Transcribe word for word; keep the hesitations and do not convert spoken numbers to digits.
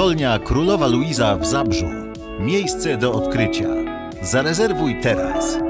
Szkolnia Królowa Luiza w Zabrzu. Miejsce do odkrycia. Zarezerwuj teraz.